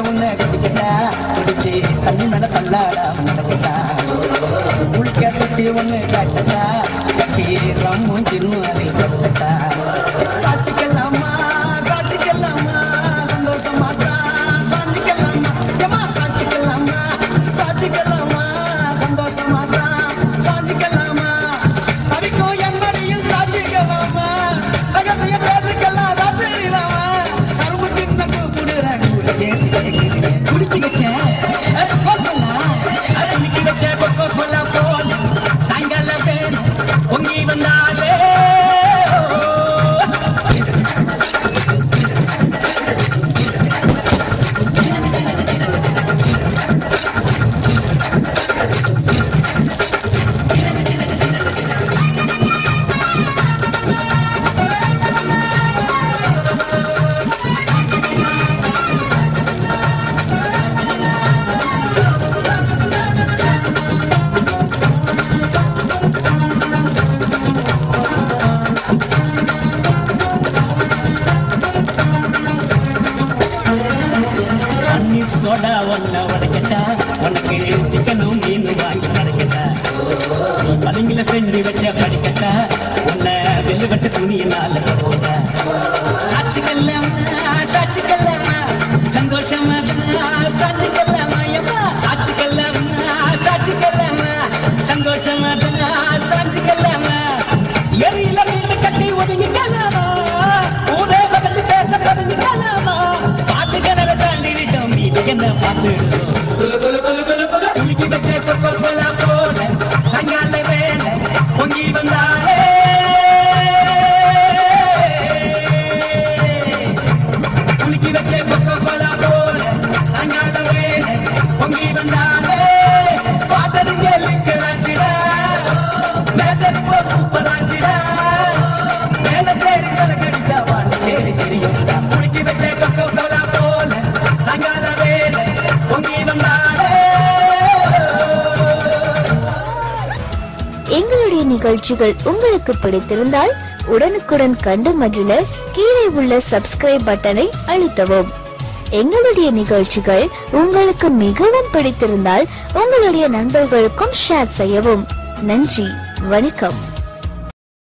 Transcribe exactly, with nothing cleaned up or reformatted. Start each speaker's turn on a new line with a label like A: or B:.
A: உன்னை கட்டிக்கிட்டா குடிச்சு தண்ணி மேல தள்ளாடா நடக்கிட்டா குளிக்க தொட்டி ஒண்ணு கட்டட்டா கட்டி ரம்மும் சின்னும் அதை கட்டட்டா சாட்சிக்கலாமா சாட்சிக்கலாமா சந்தோஷமா தான் சாட்சிக்கலாமா ஏமா சாட்சிக்கலாமா சாட்சிக்கலாமா சந்தோஷமா தான் சாட்சிக்கலாமா அடிக்கும் என் மடியில் சாட்சிக்கலாமா ரகசிய பேசுக்கலாம் ராத்திரிலாமா கரும்பு தின்ன கூப்பிடுற கூட ஏத்தி கேக்குறீங்க குடிச்சு வச்சேன் குடிச்சு வச்ச கொக்கோ கோலா போல் சாயங்கால வேணும் பொங்கி வந்தாலே சோடா ஒன்ன உடைக்கட்டா உனக்கு சிக்கனும் மீனும் வாங்கி படைக்கட்டா பதுங்கில செஞ்சு வச்ச படிக்கட்டா உன்னை வெள்ளுவட்ட துணியினால படைக்கட்டா சாட்சிக்கல்லாமா சாட்சிக்கல்லாமா சந்தோஷமா சாட்சிக்கல்லாமா ஏமா சாட்சிக்கல்லாமா சாட்சிக்கல்லாமா சந்தோஷமா சாட்சிக்கல்லாமா எரியில மீன் கட்டி ஒதுங்கிக்கலாமா ஊரே பதந்து பேச பதுங்கிக்கலாமா பாட்டு கனவை தாண்டி விட்டோம் என்ன பாத்து குளிச்சு வச்ச கொக்கோ கோலா போல சாயங்கால வேலை பொங்கி வந்தாலே குளிச்சு வச்ச கொக்கோ கோலா போல சாயங்கால வேலை பொங்கி வந்தாலே பாட்டறிஞ்ச லிங்கராச்சிடா மேதப்போ சூப்பராச்சிடா மேல சேரி சரக்கடிச்சா வாண்டி சேரி தெரியும்டா குளிச்சு வச்ச கொக்கோ கோலா போல சாயங்கால
B: எங்களுடைய நிகழ்ச்சிகள் உங்களுக்கு பிடித்திருந்தால் உடனுக்குடன் கண்டு மகிழ கீழே உள்ள சப்ஸ்கிரைப் பட்டனை அழுத்தவும். எங்களுடைய நிகழ்ச்சிகள் உங்களுக்கு மிகவும் பிடித்திருந்தால் உங்களுடைய நண்பர்களுக்கும் ஷேர் செய்யவும். நன்றி, வணக்கம்.